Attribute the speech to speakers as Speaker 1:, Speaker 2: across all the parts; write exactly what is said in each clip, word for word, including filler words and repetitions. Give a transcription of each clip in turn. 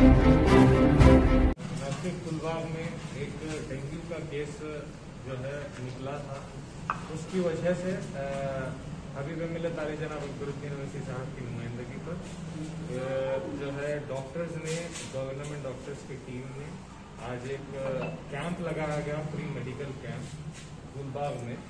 Speaker 1: फुलबाग में एक डेंगू का केस जो है निकला था, उसकी वजह से हबीब मिल्लत आली जनाब अकबरुद्दीन ओवैसी साहब की नुमाइंदगी पर जो है डॉक्टर्स ने, गवर्नमेंट डॉक्टर्स की टीम ने आज एक कैंप लगाया गया, फ्री मेडिकल कैंप फुलबाग में।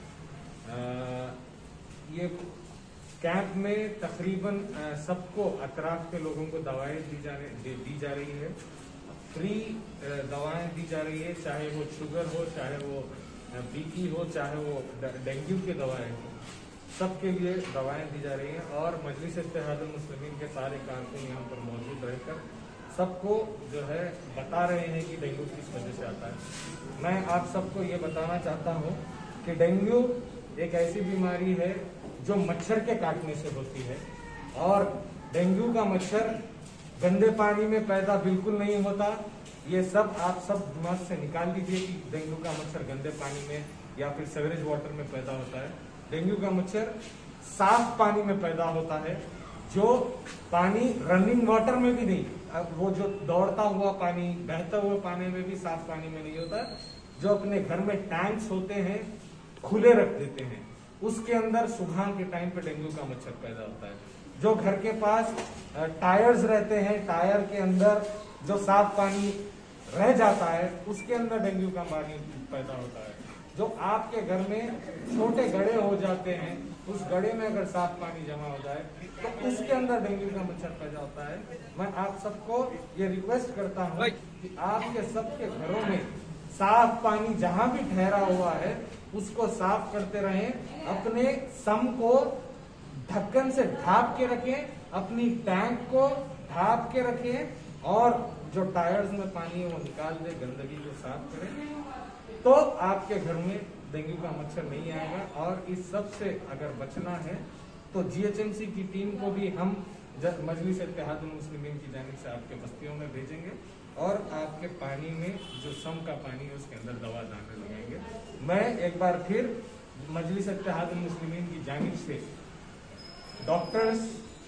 Speaker 1: ये कैंप में तकरीबन सबको, अतराफ के लोगों को दवाएं दी जा रही दी जा रही है, फ्री दवाएं दी जा रही है, चाहे वो शुगर हो, चाहे वो बीपी हो, चाहे वो डेंगू की दवाएं हो, सबके लिए दवाएं दी जा रही हैं। और मजलिस इत्तेहादुल मुस्लिमीन के सारे कारकुन यहाँ पर मौजूद रहकर सबको जो है बता रहे हैं कि डेंगू किस वजह से आता है। मैं आप सबको ये बताना चाहता हूँ कि डेंगू एक ऐसी बीमारी है जो मच्छर के काटने से होती है, और डेंगू का मच्छर गंदे पानी में पैदा बिल्कुल नहीं होता। ये सब आप सब दिमाग से निकाल दीजिए कि डेंगू का मच्छर गंदे पानी में या फिर सीवरेज वाटर में पैदा होता है। डेंगू का मच्छर साफ पानी में पैदा होता है, जो पानी रनिंग वाटर में भी नहीं, अब वो जो दौड़ता हुआ पानी, बहता हुआ पानी में भी साफ पानी में नहीं होता, जो अपने घर में टैंक्स होते हैं खुले रख देते हैं, उसके अंदर सुबह के टाइम पे डेंगू का मच्छर पैदा होता है। जो घर के पास टायर्स रहते हैं, टायर के अंदर जो साफ पानी रह जाता है, उसके अंदर डेंगू का पानी पैदा होता है। जो आपके घर में छोटे गड्ढे हो जाते हैं, उस गड्ढे में अगर साफ पानी जमा हो जाए तो उसके अंदर डेंगू का मच्छर पैदा होता है। मैं आप सबको ये रिक्वेस्ट करता हूँ कि आपके सबके घरों में साफ पानी जहाँ भी ठहरा हुआ है उसको साफ करते रहें, अपने सम को ढक्कन से ढाप के रखें, अपनी टैंक को ढाप के रखें, और जो टायर्स में पानी है वो निकाल दे, गंदगी को साफ करें, तो आपके घर में डेंगू का मच्छर नहीं आएगा। और इस सब से अगर बचना है तो जीएचएमसी की टीम को भी हम मजलिस इत्तेहादुल मुस्लिमीन की जानिब से आपके बस्तियों में भेजेंगे, और आपके पानी में जो सम का पानी है उसके अंदर दवा डालने लगाएंगे। मैं एक बार फिर मजलिस इत्तेहादुल मुस्लिमीन की जानिब से डॉक्टर्स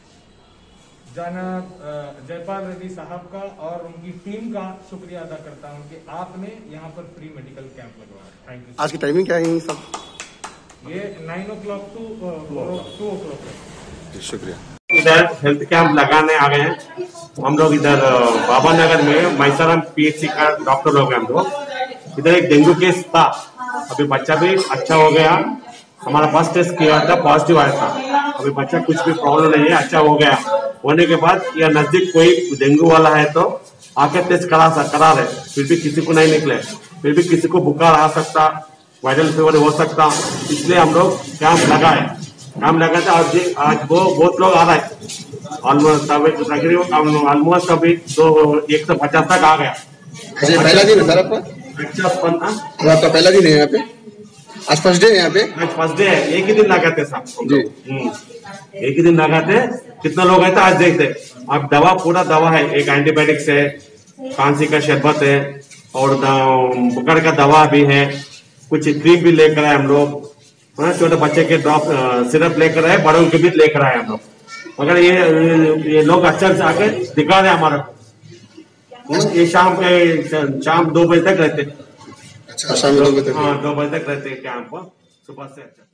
Speaker 1: जनाब जयपाल रेड्डी साहब का और उनकी टीम का शुक्रिया अदा करता हूं कि आपने यहाँ पर फ्री मेडिकल कैंप लगवाया। Thank you.
Speaker 2: आज की टाइमिंग क्या है सब?
Speaker 1: ये nine o'clock to two o'clock है।
Speaker 2: शुक्रिया।
Speaker 3: इधर हेल्थ कैंप लगाने आ गए हैं हम लोग। इधर बाबा नगर में मैसाराम पीएचसी का डॉक्टर लोग हैं हम लोग। इधर एक डेंगू केस था, अभी बच्चा भी अच्छा हो गया। हमारा फर्स्ट टेस्ट किया था, पॉजिटिव आया था। अभी बच्चा कुछ भी प्रॉब्लम नहीं है, अच्छा हो गया। होने के बाद या नजदीक कोई डेंगू वाला है तो आके टेस्ट करा करा रहे, फिर भी किसी को नहीं निकले, फिर भी किसी को बुखार आ सकता, वायरल फीवर हो सकता, इसलिए हम लोग कैंप लगाए कैंप लगाते आज आज वो बहुत लोग आ रहे हैं। ऑलमोस्ट ऑलमोस्ट अभी दो एक सौ पचास तक आ गया।
Speaker 2: पहला दिन है सर आपका?
Speaker 3: अच्छा,
Speaker 2: आपका पहला दिन है यहाँ पे? आज फर्स्ट डे है यहाँ पे?
Speaker 3: आज फर्स्ट डे है। एक ही दिन लगाते साहब
Speaker 2: जी,
Speaker 3: एक ही दिन लगाते। कितना लोग आए थे आज देखते। अब दवा पूरा दवा है, एक एंटीबायोटिक्स है, खांसी का शरबत है, और बुखार का दवा भी है, कुछ क्रीम भी लेकर आए हम लोग, छोटे बच्चे के ड्रॉप सिरप लेकर आए, बड़ों के भी लेकर आए हम लोग। मगर ये ये लोग अच्छा से आके दिखा रहे हमारा को। ये शाम के शाम दो बजे तक रहते।
Speaker 2: अच्छा, शाम दो बजे तक?
Speaker 3: हाँ, दो बजे तक रहते कैंप, सुबह से। अच्छा।